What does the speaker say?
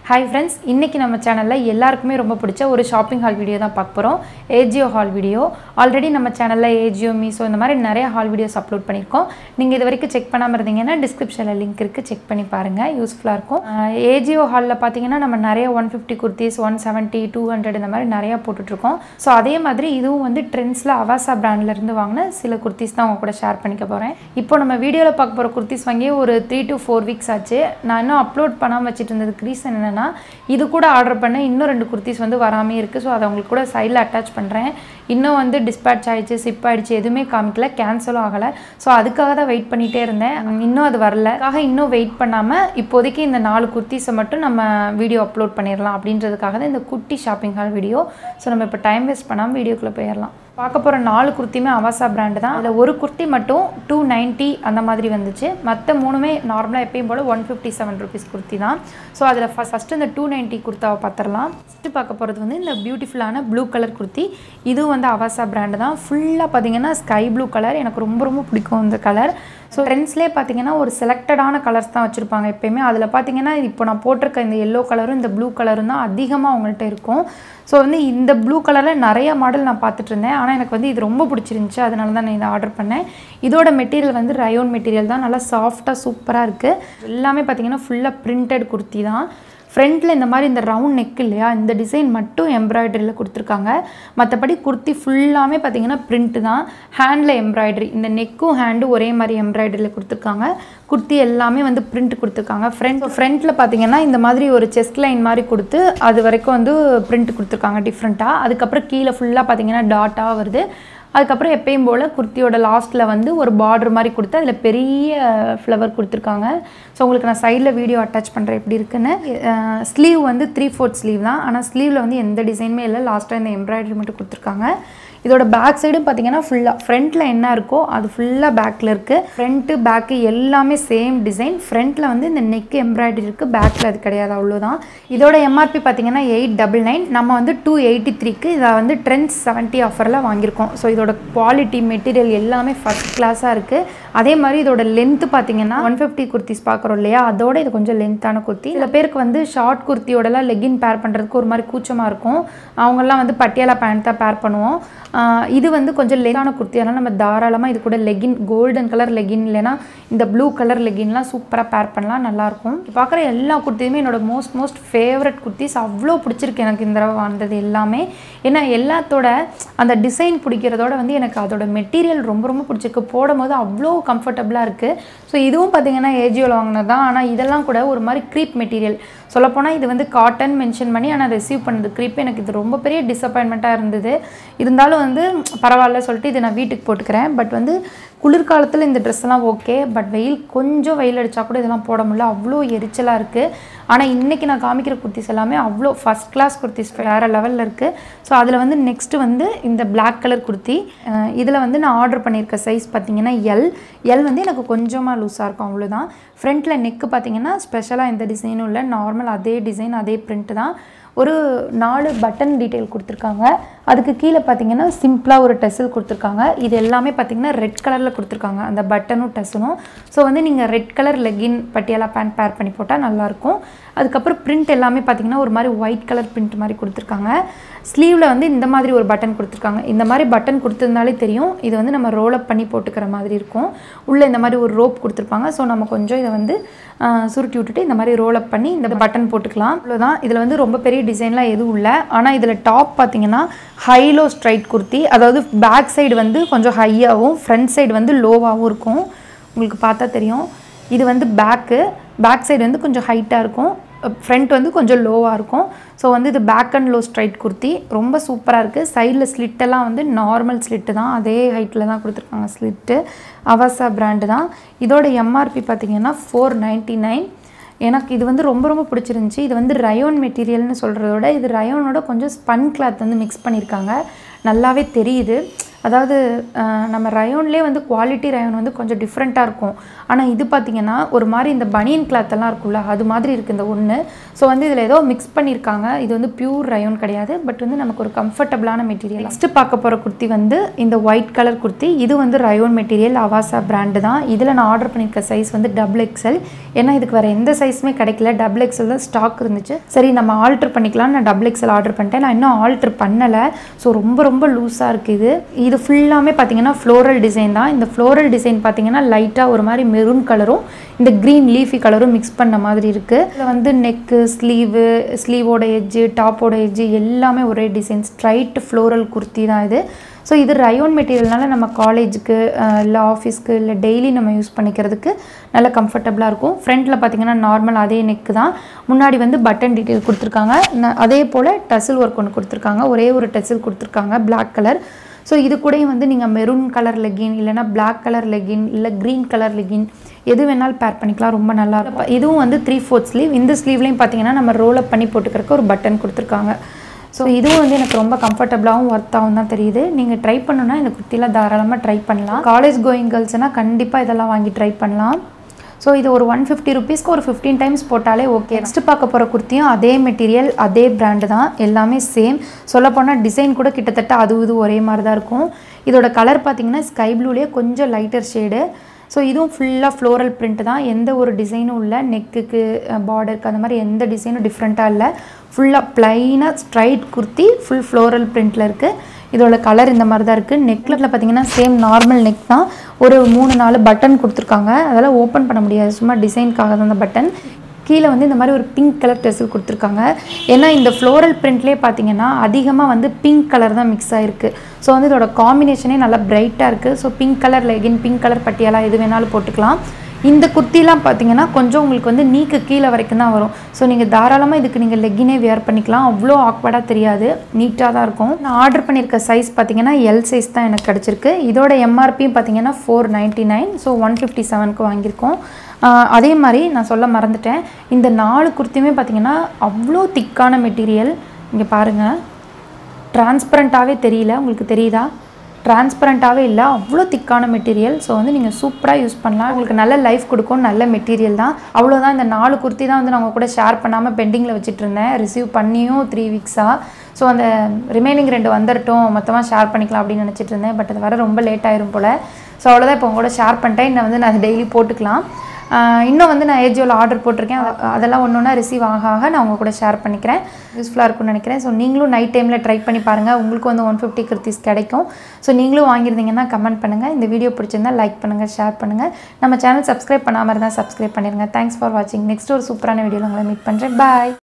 Hi friends, இன்னைக்கு நம்ம சேனல்ல எல்லாருக்குமே ரொம்ப பிடிச்ச ஒரு ஷாப்பிங் ஹால் வீடியோ தான் பார்க்க போறோம். AJIO hall video. ஆல்ரெடி நம்ம சேனல்ல AJIO மீசோ இந்த மாதிரி நிறைய ஹால் வீடியோஸ் அப்லோட் பண்ணிருக்கோம். நீங்க இதுவரைக்கும் செக் பண்ணாம இருந்தீங்கன்னா டிஸ்கிரிப்ஷன்ல லிங்க் இருக்கு, செக் பண்ணி பாருங்க. யூஸ்ஃபுல்லா இருக்கும். AJIO ஹால்ல பாத்தீங்கன்னா நம்ம நிறைய 150 kurtis, 170, 200 இந்த மாதிரி நிறைய போட்டுட்டு இருக்கோம். சோ அதே மாதிரி இதுவும் வந்து ட்ரெண்ட்ஸ்ல அவாசா பிராண்ட்ல இருந்து வாங்குன சில kurtis தான் உங்க கூட ஷேர் பண்ணிக்க போறேன். இப்போ நம்ம வீடியோல பார்க்க போற kurtis வாங்கி ஒரு 3 to 4 weeks ஆச்சு. நான் இன்னும் அப்லோட் பண்ணாம வச்சிட்டு இருந்ததுக்கு ரீசன் என்னன்னா இது கூட ஆர்டர் பண்ண இன்னும் ரெண்டு kurtis வந்து வராமே இருக்கு. சோ அத உங்களுக்கு கூட சைடுல அட்டாச் பண்றேன். இன்னும் வந்து டிஸ்பேட்ச் ஆயிடுச்சு, ஷிப் ஆயிடுச்சு, எதுவுமே காமிக்கல, கேன்சல் ஆகல. சோ அதுக்காக தான் வெயிட் பண்ணிட்டே இருந்தேன். இன்னும் அது வரல. அதுக்காக இன்னும் வெயிட் பண்ணாம இப்போதைக்கு இந்த 4 kurtis மட்டும் நம்ம வீடியோ அப்லோட் பண்ணிரலாம் அப்படின்றதுக்காக தான் இந்த குட்டி ஷாப்பிங் ஹால் வீடியோ. சோ நம்ம இப்ப டைம் வேஸ்ட் பண்ணாம வீடியோக்குள்ள போயிரலாம். பார்க்க போற 4 kurtiயுமே அவாசா பிராண்ட் தான். அதுல ஒரு kurti மட்டும் 290 அந்த மாதிரி வந்துச்சு. மத்த மூணுமே நார்மலா எப்பவும் போல 157 rupees kurti தான். சோ அதுல ஃபர்ஸ்ட் இந்த 290 kurtaவை பார்த்தறலாம். ஃபர்ஸ்ட் பார்க்க போறது வந்து இந்த பியூட்டிஃபுல்லான ப்ளூ கலர் kurti. இது வந்து அவாசா பிராண்ட் தான். ஃபுல்லா பாத்தீங்கன்னா ஸ்கை ப்ளூ கலர். எனக்கு ரொம்ப ரொம்ப பிடிக்கும் இந்த கலர். ஸோ ட்ரெண்ட்ஸ்லேயே பார்த்தீங்கன்னா ஒரு செலக்டடான கலர்ஸ் தான் வச்சுருப்பாங்க எப்போயுமே. அதில் பார்த்தீங்கன்னா இப்போ நான் போட்டிருக்க இந்த எல்லோ கலரும் இந்த ப்ளூ கலரும் தான் அதிகமாக அவங்கள்ட்ட இருக்கும். ஸோ வந்து இந்த ப்ளூ கலரில் நிறைய மாடல் நான் பார்த்துட்டு இருந்தேன். ஆனால் எனக்கு வந்து இது ரொம்ப பிடிச்சிருந்துச்சு, அதனால தான் நான் இதை ஆர்டர் பண்ணேன். இதோட மெட்டீரியல் வந்து ரயோன் மெட்டீரியல் தான். நல்லா சாஃப்டாக சூப்பராக இருக்குது. எல்லாமே பார்த்தீங்கன்னா ஃபுல்லாக பிரிண்டட் kurti தான். ஃப்ரண்ட்டில் இந்த மாதிரி இந்த ரவுண்ட் நெக் இல்லையா, இந்த டிசைன் மட்டும் எம்ப்ராய்டரியில் கொடுத்துருக்காங்க. மற்றபடி kurti ஃபுல்லாமே பார்த்தீங்கன்னா பிரிண்ட் தான். ஹேண்டில் எம்ப்ராய்டரி, இந்த நெக்கும் ஹேண்டும் ஒரே மாதிரி எம்ப்ராய்டரியில் கொடுத்துருக்காங்க. kurti எல்லாமே வந்து பிரிண்ட் கொடுத்துருக்காங்க. ஃப்ரண்ட்டில் பார்த்தீங்கன்னா இந்த மாதிரி ஒரு செஸ்ட் லைன் மாதிரி கொடுத்து அது வரைக்கும் வந்து பிரிண்ட் கொடுத்துருக்காங்க டிஃப்ரெண்ட்டாக. அதுக்கப்புறம் கீழே ஃபுல்லாக பார்த்தீங்கன்னா டாட்டாக வருது. அதுக்கப்புறம் எப்பயும் போல் kurtiயோட லாஸ்ட்டில் வந்து ஒரு பார்டர் மாதிரி கொடுத்து அதில் பெரிய ஃப்ளவர் கொடுத்துருக்காங்க. ஸோ உங்களுக்கு நான் சைடில் வீடியோ அட்டாச் பண்ணுறேன் எப்படி இருக்குன்னு. ஸ்லீவ் வந்து 3/4 ஸ்லீவ் தான். ஆனால் ஸ்லீவில் வந்து எந்த டிசைனுமே இல்லை, லாஸ்ட்டாக இந்த எம்ப்ராய்டரி மட்டும் கொடுத்துருக்காங்க. இதோட பேக் சைடும் பார்த்தீங்கன்னா ஃபுல்லாக ஃப்ரண்ட்டில் என்ன இருக்கோ அது ஃபுல்லாக பேக்கில் இருக்குது. ஃப்ரண்ட்டு பேக்கு எல்லாமே சேம் டிசைன். ஃப்ரண்ட்டில் வந்து இந்த நெக் எம்ப்ராய்டரி இருக்குது, பேக்கில் அது கிடையாது, அவ்வளோதான். இதோட எம்ஆர்பி பார்த்தீங்கன்னா 899. நம்ம வந்து 283க்கு இதை வந்து trends70 ஆஃபரில் வாங்கியிருக்கோம். ஸோ இதோட குவாலிட்டி மெட்டீரியல் எல்லாமே ஃபர்ஸ்ட் கிளாஸாக இருக்குது. அதே மாதிரி இதோட லென்த்து பார்த்தீங்கன்னா 150 kurtis பார்க்குறோம் இல்லையா, அதோட இது கொஞ்சம் லென்த்தான kurti. சில பேருக்கு வந்து ஷார்ட் kurtiயோடலாம் லெகின் பேர் பண்ணுறதுக்கு ஒரு மாதிரி கூச்சமாக இருக்கும். அவங்கெல்லாம் வந்து பட்டியாலா பேண்ட் தான் பேர் பண்ணுவோம். இது வந்து கொஞ்சம் லென்த்தான kurti, அதனால் நம்ம தாராளமாக இது கூட லெகின், கோல்டன் கலர் லெகின் இல்லைனா இந்த ப்ளூ கலர் லெகின்லாம் சூப்பராக பேர் பண்ணலாம், நல்லாயிருக்கும். பார்க்குற எல்லா kurtiயுமே என்னோட மோஸ்ட் ஃபேவரட் kurtis. அவ்வளோ பிடிச்சிருக்கு எனக்கு இந்த தடவை வந்தது எல்லாமே. ஏன்னா எல்லாத்தோட அந்த டிசைன் பிடிக்கிறதோட வந்து எனக்கு அதோட மெட்டீரியல் ரொம்ப ரொம்ப பிடிச்சிருக்கு. போடும்போது அவ்வளோ கம்ஃபர்டபுளாக இருக்குது. ஸோ இதுவும் பார்த்தீங்கன்னா ஏஜியோவில் வாங்கினது தான். ஆனால் இதெல்லாம் கூட ஒரு மாதிரி க்ரீப் மெட்டீரியல். சொல்லப்போனால் இது வந்து காட்டன் மென்ஷன் பண்ணி, ஆனால் ரிசீவ் பண்ணது க்ரீப். எனக்கு இது ரொம்ப பெரிய டிசப்பாயின்மெண்ட்டாக இருந்தது. இருந்தாலும் வந்து பரவாயில்ல சொல்லிட்டு இதை நான் வீட்டுக்கு போட்டுக்கிறேன். பட் வந்து குளிர்காலத்தில் இந்த ட்ரெஸ்லாம் ஓகே, பட் கொஞ்சம் வெயில் அடித்தா கூட இதெல்லாம் போட முடியல, அவ்வளோ எரிச்சலாக இருக்குது. ஆனால் இன்றைக்கி நான் காமிக்கிற kurtis எல்லாமே அவ்வளோ ஃபஸ்ட் கிளாஸ் kurtis, வேறு லெவலில் இருக்குது. ஸோ அதில் வந்து நெக்ஸ்ட்டு வந்து இந்த பிளாக் கலர் kurti. இதில் வந்து நான் ஆர்டர் பண்ணியிருக்க சைஸ் பார்த்தீங்கன்னா எல் வந்து எனக்கு கொஞ்சமாக லூஸாக இருக்கும், அவ்வளோதான். ஃப்ரண்ட்டில் நெக்கு பார்த்தீங்கன்னா ஸ்பெஷலாக எந்த டிசைனும் இல்லை, நார்மல் அதே டிசைன் அதே பிரிண்ட் தான். ஒரு 4 பட்டன் டீட்டெயில் கொடுத்துருக்காங்க. அதுக்கு கீழே பார்த்தீங்கன்னா சிம்பிளாக ஒரு டெசல் கொடுத்துருக்காங்க. இது எல்லாமே பார்த்தீங்கன்னா ரெட் கலரில் கொடுத்துருக்காங்க, அந்த பட்டனும் டெசலும். ஸோ வந்து நீங்கள் red colour legging Patiala pant pair பண்ணி போட்டால் நல்லாயிருக்கும். அதுக்கப்புறம் பிரிண்ட் எல்லாமே பார்த்தீங்கன்னா ஒரு மாதிரி ஒயிட் கலர் பிரிண்ட் மாதிரி கொடுத்துருக்காங்க. ஸ்லீவில் வந்து இந்த மாதிரி ஒரு பட்டன் கொடுத்துருக்காங்க. இந்த மாதிரி பட்டன் கொடுத்துருந்தாலே தெரியும் இது வந்து நம்ம ரோல் அப் பண்ணி போட்டுக்கிற மாதிரி இருக்கும். உள்ளே இந்த மாதிரி ஒரு ரோப் கொடுத்துருப்பாங்க. ஸோ நம்ம கொஞ்சம் இதை வந்து சுருட்டி விட்டுட்டு இந்த மாதிரி ரோல் அப் பண்ணி இந்த பட்டன் போட்டுக்கலாம், அவ்வளோதான். இதில் வந்து ரொம்ப பெரிய டிசைன்லாம் எதுவும் இல்லை. ஆனால் இதில் டாப் பார்த்தீங்கன்னா ஹைலோ ஸ்ட்ரைட் kurti. அதாவது பேக் சைடு வந்து கொஞ்சம் ஹையாகவும் ஃப்ரண்ட் சைடு வந்து லோவாகவும் இருக்கும். உங்களுக்கு பார்த்தா தெரியும். இது வந்து பேக் சைடு வந்து கொஞ்சம் ஹைட்டாக இருக்கும், ஃப்ரண்ட் வந்து கொஞ்சம் லோவாக இருக்கும். ஸோ வந்து இது back and low straight kurti. ரொம்ப சூப்பராக இருக்குது. சைடில் ஸ்லிட்டெல்லாம் வந்து நார்மல் ஸ்லிட்டு தான், அதே ஹைட்டில் தான் கொடுத்துருக்காங்க ஸ்லிட்டு. அவாசா பிராண்டு தான். இதோட எம்ஆர்பி பார்த்தீங்கன்னா 499. எனக்கு இது வந்து ரொம்ப ரொம்ப பிடிச்சிருந்துச்சி. இது வந்து ரயோன் மெட்டீரியல்னு சொல்கிறதோட இது ரயோனோட கொஞ்சம் ஸ்பன் கிளாத் வந்து மிக்ஸ் பண்ணியிருக்காங்க, நல்லாவே தெரியுது. அதாவது நம்ம ரயோன்லேயே வந்து குவாலிட்டி ரயோன் வந்து கொஞ்சம் டிஃப்ரெண்ட்டாக இருக்கும். ஆனால் இது பார்த்திங்கன்னா ஒரு மாதிரி இந்த பனியன் கிளாத்தெல்லாம் இருக்குல்ல அது மாதிரி இருக்குது இந்த ஒன்று. ஸோ வந்து இதில் ஏதோ மிக்ஸ் பண்ணியிருக்காங்க. இது வந்து பியூர் ரயோன் கிடையாது, பட் வந்து நமக்கு ஒரு கம்ஃபர்டபுளான மெட்டீரியல். நெக்ஸ்ட்டு பார்க்க போகிற குர்த்தி வந்து இந்த ஒயிட் கலர் குர்த்தி. இது வந்து ரயோன் மெட்டீரியல், அவாசா பிராண்டு தான். இதில் நான் ஆர்டர் பண்ணியிருக்க சைஸ் வந்து XXL. ஏன்னா இதுக்கு வேறு எந்த சைஸுமே கிடைக்கல, XXL தான் ஸ்டாக் இருந்துச்சு. சரி நம்ம ஆல்ட்ரு பண்ணிக்கலாம், நான் XXL ஆர்டர் பண்ணிட்டேன். நான் இன்னும் ஆல்ட்ரு பண்ணலை. ஸோ ரொம்ப லூஸாக இருக்குது. இது ஃபுல்லாமே பார்த்தீங்கன்னா ஃப்ளோரல் டிசைன் தான். இந்த ஃப்ளோரல் டிசைன் பார்த்தீங்கன்னா லைட்டாக ஒரு மாதிரி மெரூன் கலரும் இந்த க்ரீன் லீஃபி கலரும் மிக்ஸ் பண்ண மாதிரி இருக்குது. இதில் வந்து நெக்கு, ஸ்லீவோட எட்ஜு, டாப்போட எட்ஜு எல்லாமே ஒரே டிசைன். ஸ்ட்ரைட் ஃப்ளோரல் குர்த்தி தான் இது. ஸோ இது ரயோன் மெட்டீரியல்னால நம்ம காலேஜுக்கு இல்லை ஆஃபீஸ்க்கு இல்லை டெய்லி நம்ம யூஸ் பண்ணிக்கிறதுக்கு நல்ல கம்ஃபர்டபுளாக இருக்கும். ஃப்ரண்ட்டில் பார்த்தீங்கன்னா நார்மல் அதே நெக்கு தான். முன்னாடி வந்து பட்டன் டீட்டெயில் கொடுத்துருக்காங்க. அதே போல் டசில் ஒர்க் ஒன்று கொடுத்துருக்காங்க. ஒரே ஒரு டசில் கொடுத்துருக்காங்க, பிளாக் கலர். ஸோ இது கூடயும் வந்து நீங்கள் மெரூன் கலர் லெகின் இல்லைனா பிளாக் கலர் லெகின் இல்லை க்ரீன் கலர் லெகின் எது வேணாலும் பேர் பண்ணிக்கலாம், ரொம்ப நல்லா இருக்கும். இதுவும் வந்து 3/4 ஸ்லீவ். இந்த ஸ்லீவ்லேயும் பார்த்தீங்கன்னா நம்ம ரோல் அப் பண்ணி போட்டுக்கிறதுக்கு ஒரு பட்டன் கொடுத்துருக்காங்க. ஸோ இதுவும் வந்து எனக்கு ரொம்ப கம்ஃபர்டபுளாகவும் ஒர்த்தாகவும் தான் தெரியுது. நீங்கள் ட்ரை பண்ணணுன்னா இந்த குர்த்தியில் தாராளமாக ட்ரை பண்ணலாம். காலேஜ் கோயிங் கேர்ள்ஸ்னால் கண்டிப்பாக இதெல்லாம் வாங்கி ட்ரை பண்ணலாம். ஸோ இது ஒரு 150 ருபீஸ்க்கு ஒரு 15 டைம்ஸ் போட்டாலே ஓகே. நெக்ஸ்ட்டு பார்க்க போகிற குர்த்தியும் அதே மெட்டீரியல் அதே பிராண்டு தான், எல்லாமே சேம். சொல்லப்போனால் டிசைன் கூட கிட்டத்தட்ட இது ஒரே மாதிரி தான் இருக்கும். இதோட கலர் பார்த்திங்கன்னா ஸ்கை ப்ளூலேயே கொஞ்சம் லைட்டர் ஷேடு. ஸோ இதுவும் ஃபுல்லாக ஃப்ளோரல் பிரிண்ட் தான். எந்த ஒரு டிசைனும் இல்லை, நெக்குக்கு பார்டருக்கு அந்த மாதிரி எந்த டிசைனும் டிஃப்ரெண்ட்டாக இல்லை. ஃபுல்லாக ப்ளைனாக ஸ்ட்ரைட் குர்த்தி ஃபுல் ஃப்ளோரல் பிரிண்டில் இருக்குது. இதோட கலர் இந்த மாதிரி தான் இருக்குது. நெக்கில் பார்த்தீங்கன்னா சேம் நார்மல் நெக் தான். ஒரு 3-4 பட்டன் கொடுத்துருக்காங்க. அதெல்லாம் ஓப்பன் பண்ண முடியாது, சும்மா டிசைனுக்காக தான் அந்த பட்டன். கீழே வந்து இந்த மாதிரி ஒரு பிங்க் கலர் டெசில் கொடுத்துருக்காங்க. ஏன்னா இந்த ஃப்ளோரல் பிரிண்ட்லேயே பார்த்தீங்கன்னா அதிகமாக வந்து பிங்க் கலர் தான் மிக்ஸ் ஆகிருக்கு. ஸோ வந்து இதோட காம்பினேஷனே நல்லா பிரைட்டாக இருக்குது. So pink colour legging, pink colour பட்டியாலாம் எது வேணாலும் போட்டுக்கலாம். இந்த குர்த்திலாம் பார்த்தீங்கன்னா கொஞ்சம் உங்களுக்கு வந்து நீக்கு கீழே வரைக்கும் தான் வரும். ஸோ நீங்கள் தாராளமாக இதுக்கு நீங்கள் லெக்கினே வேர் பண்ணிக்கலாம். அவ்வளோ ஆக்வர்டாக தெரியாது, நீட்டாக தான் இருக்கும். நான் ஆர்டர் பண்ணியிருக்க சைஸ் பார்த்தீங்கன்னா எல் சைஸ் தான் எனக்கு கிடச்சிருக்கு. இதோட எம்ஆர்பியும் பார்த்தீங்கன்னா 499. ஸோ 157க்கு வாங்கியிருக்கோம். அதே மாதிரி நான் சொல்ல மறந்துட்டேன், இந்த 4 குர்த்தியுமே பார்த்தீங்கன்னா அவ்வளோ திக்கான மெட்டீரியல். இங்கே பாருங்கள், டிரான்ஸ்பரண்ட்டாகவே தெரியல, உங்களுக்கு தெரியுதா? டிரான்ஸ்பரண்ட்டாகவே இல்லை, அவ்வளோ திக்கான மெட்டீரியல். ஸோ வந்து நீங்கள் சூப்பராக யூஸ் பண்ணலாம். உங்களுக்கு நல்ல லைஃப் கொடுக்கும், நல்ல மெட்டீரியல் தான். அவ்வளோதான். இந்த 4 குர்த்தி தான் வந்து நான் உங்கள் கூட ஷேர் பண்ணாமல் பெண்டிங்கில் வச்சுட்டு இருந்தேன். ரிசீவ் பண்ணியும் 3 வீக்ஸாக. ஸோ அந்த ரிமைனிங் 2 வந்துடட்டும், மொத்தமாக ஷேர் பண்ணிக்கலாம் அப்படின்னு நினச்சிட்டு இருந்தேன். பட் அது வர ரொம்ப லேட் ஆயிரும் போல். ஸோ அவ்வளோதான், இப்போ உங்க கூட ஷேர் பண்ணிட்டேன். இன்னும் வந்து நான் டெய்லி போட்டுக்கலாம். இன்னும் வந்து நான் AJIOவில் ஆர்டர் போட்டிருக்கேன். அதெல்லாம் ஒன்று ஒன்றா ரிசீவ் ஆக நான் உங்கள் கூட ஷேர் பண்ணிக்கிறேன். யூஸ்ஃபுல்லாக இருக்கும்னு நினைக்கிறேன். ஸோ நீங்களும் நைட் டைமில் ட்ரை பண்ணி பாருங்கள். உங்களுக்கு வந்து 150 குர்த்திஸ் கிடைக்கும். ஸோ நீங்களும் வாங்கியிருந்தீங்கன்னா கமெண்ட் பண்ணுங்கள். இந்த வீடியோ பிடிச்சிருந்தால் லைக் பண்ணுங்கள், ஷேர் பண்ணுங்கள். நம்ம சேனல் சப்ஸ்கிரைப் பண்ணாமல் இருந்தால் சப்ஸ்கிரைப் பண்ணிடுங்க. தேங்க்ஸ் ஃபார் வாட்சிங். நெக்ஸ்ட் ஒரு சூப்பரான வீடியோவில் உங்களை மீட் பண்ணுறேன். பாய்.